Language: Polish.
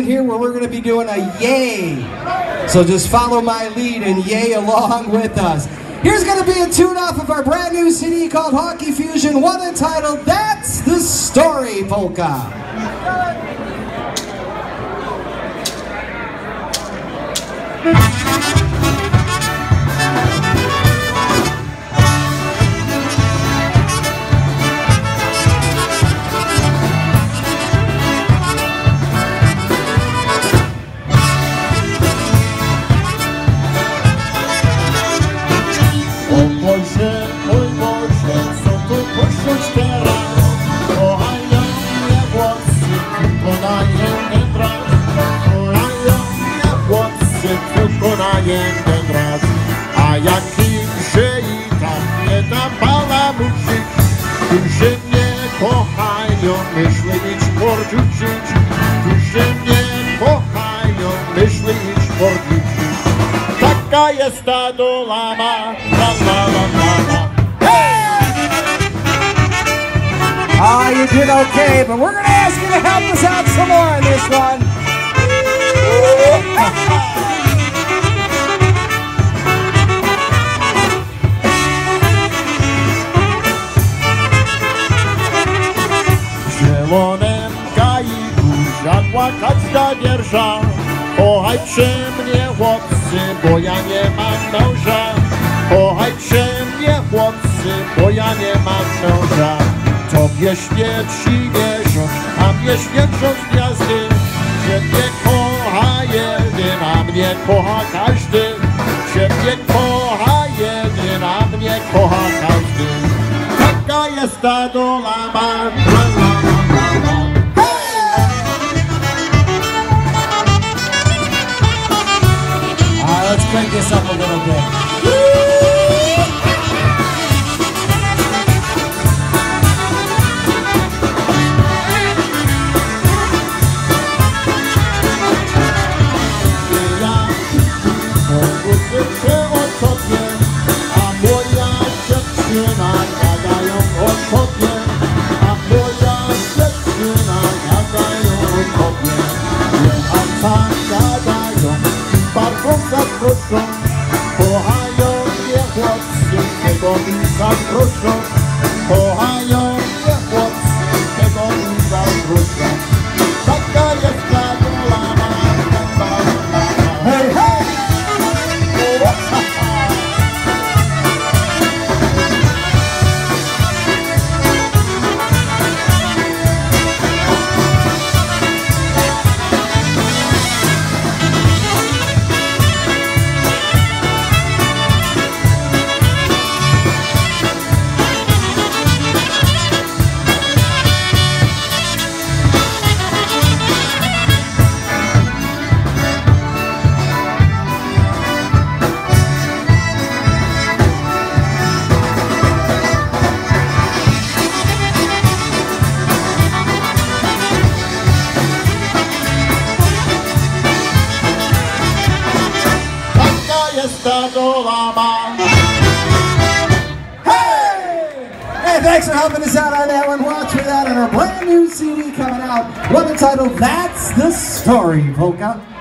here where we're going to be doing a yay. So just follow my lead and yay along with us. Here's going to be a tune off of our brand new CD called Hockey Fusion, one entitled That's the Story Polka. A jakimże i tak nie nabałamuczyć, którzy mnie kochają, myślę iść porzucić, którzy mnie kochają, myślę iść porzucić. Taka jest ta dolama, la la la la la. Ah, you did okay, but we're going to ask you to help us out some more on this one. W zielonym kaiku żadła kaczka wierża. Kochajcie mnie chłopcy, bo ja nie mam męża. Kochajcie mnie chłopcy, bo ja nie mam męża. Tobie świeci miesiąc, a mnie świecą gwiazdy. Ciebie kocha jeden, a mnie kocha każdy. Ciebie kocha jeden, a mnie kocha każdy. Taka jest ta dolama. Let's crank this up a little bit. Kochają mnie chłopcy, tego mi zaproszą. Kochają mnie chłopcy, tego mi zaproszą. Taka jest ta dolama. Hej, hej! Hey, thanks for helping us out on that one. Watch for that on our brand new CD coming out. One entitled That's the Story Polka.